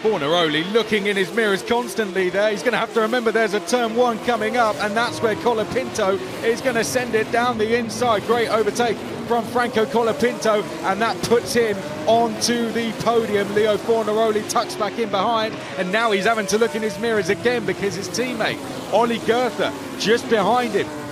Fornaroli looking in his mirrors constantly there. He's going to have to remember there's a turn one coming up, and that's where Colapinto is going to send it down the inside. Great overtake from Franco Colapinto, and that puts him onto the podium. Leo Fornaroli tucks back in behind, and now he's having to look in his mirrors again because his teammate Ollie Goethe just behind him